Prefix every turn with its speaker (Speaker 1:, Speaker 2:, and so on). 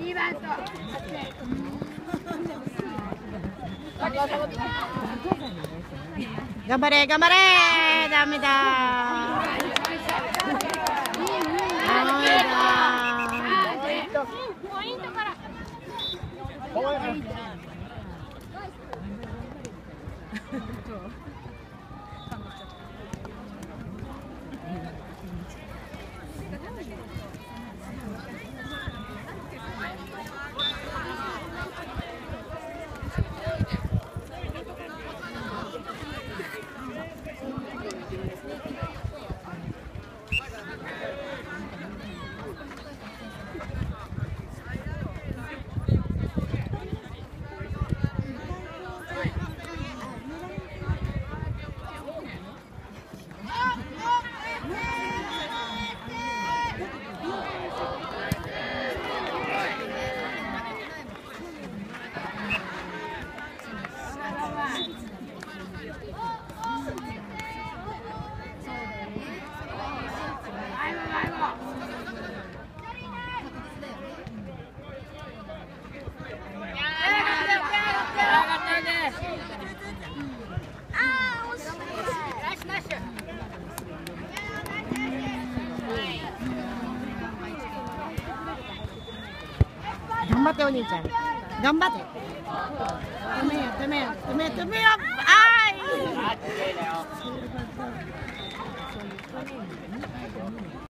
Speaker 1: 番と。
Speaker 2: 頑張れ頑張れ、ダメだ。
Speaker 1: ポイントから。
Speaker 2: 頑張ってお兄ちゃん、頑張って。止めよ止めよ止めよ止めよ。あーい。